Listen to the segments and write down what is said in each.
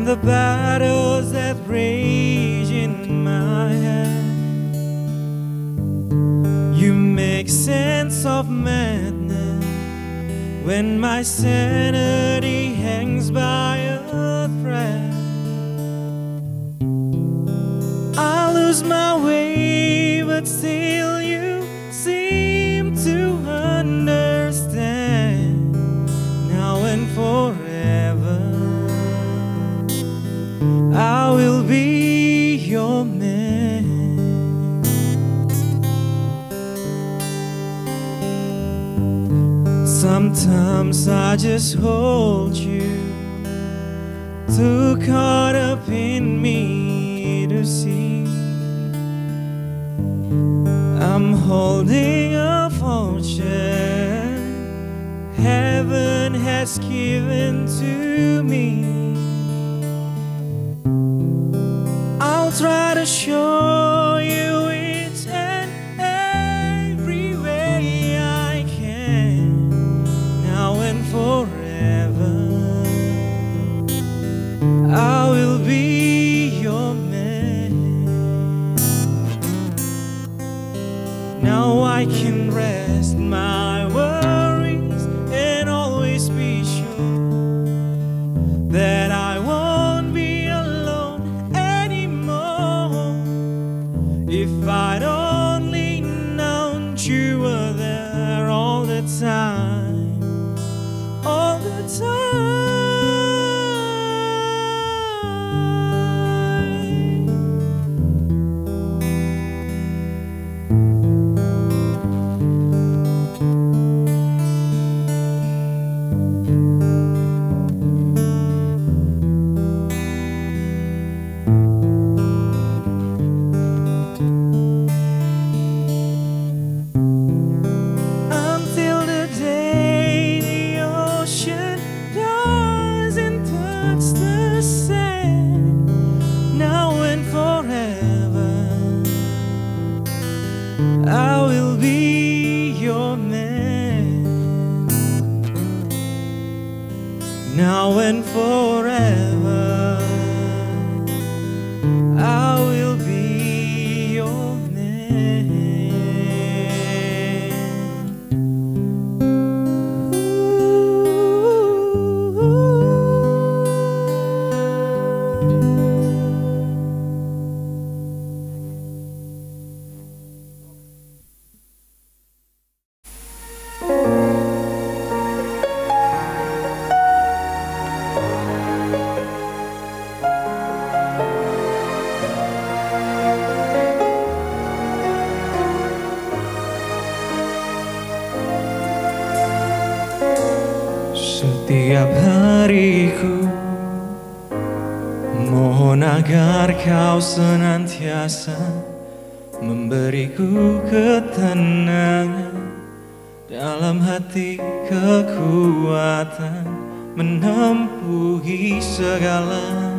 from the battles that rage in my head. You make sense of madness when my sanity hangs by a thread. I lose my way, but still you seem to understand. Now and forever I will be your man. Sometimes I just hold you, too caught up in me to see. I'm holding a fortune heaven has given to me. I'll try to show you each and every way I can. Now and forever I will be your man. Now I can rest my worries and always be sure that I won't be alone anymore. If I'd only known you were there all the time, all the time. I will be your man. Now and forever I will be your man. Setiap hariku mohon agar kau senantiasa memberiku ketenangan dalam hati, kekuatan menempuhi segala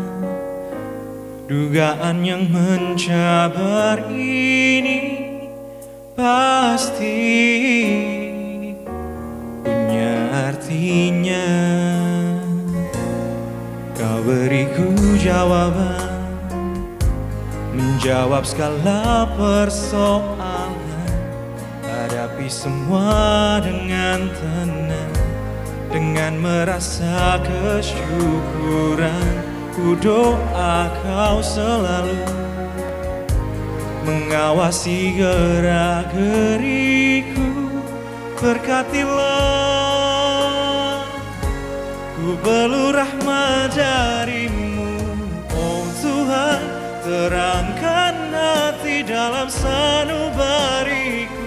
dugaan yang mencabar ini. Pasti artinya kau beriku jawaban, menjawab segala persoalan, hadapi semua dengan tenang, dengan merasa kesyukuran. Ku doa kau selalu mengawasi gerak-geriku, berkatilah. Ku perlu rahmat darimu, oh Tuhan, terangkan hati dalam sanubariku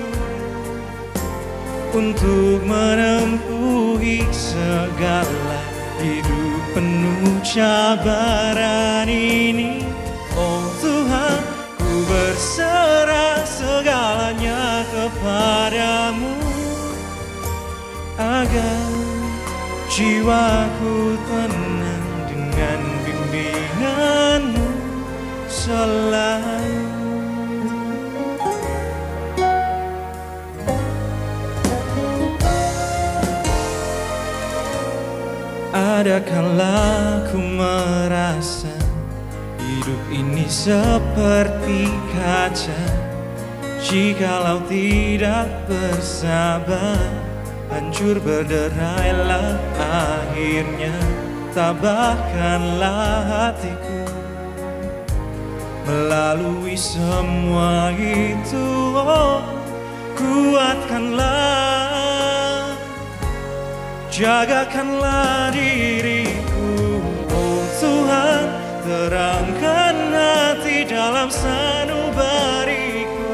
untuk menempuhi segala hidup penuh cabaran ini. Oh Tuhan, ku berserah segalanya kepadamu agar jiwaku tenang dengan bimbinganmu selalu. Ada kala ku merasa hidup ini seperti kaca. Jikalau tidak bersabar, hancur berderailah akhirnya. Tabahkanlah hatiku melalui semua itu. Oh, kuatkanlah, jagakanlah diriku. Oh Tuhan, terangkan hati dalam sanubariku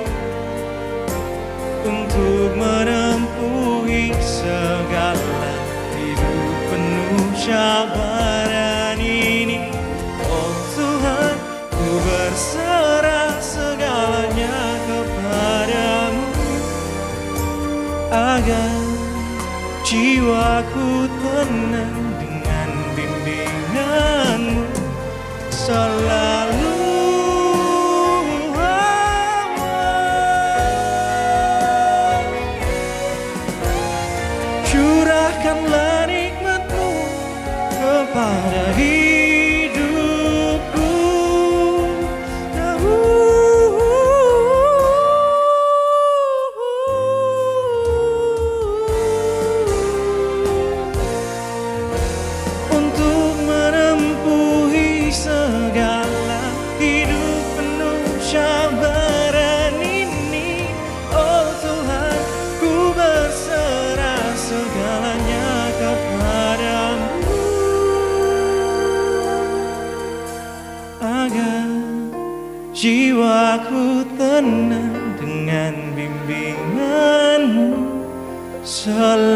untuk menempuhi segala hidup penuh cabaran ini. Oh Tuhan, ku berserah segalanya kepadamu, agar jiwaku tenang dengan bimbinganmu selalu. Curahkanlah nikmat-Mu kepada hidupku. Untuk menempuhi segala hidup penuh cabaran ini. Oh Tuhan, ku berserah segalanya kepadamu, agar jiwaku tenang dengan bimbinganmu selalu.